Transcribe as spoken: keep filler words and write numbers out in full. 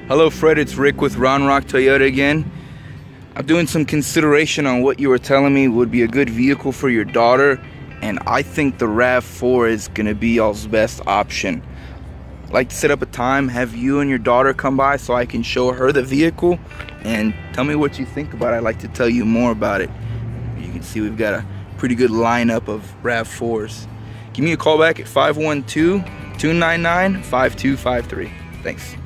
Hello Fred, it's Rick with Round Rock Toyota again. I'm doing some consideration on what you were telling me would be a good vehicle for your daughter, and I think the RAV four is going to be y'all's best option. I'd like to set up a time, have you and your daughter come by so I can show her the vehicle and tell me what you think about it. I'd like to tell you more about it. You can see we've got a pretty good lineup of RAV fours. Give me a call back at five one two, two nine nine, five two five three. Thanks.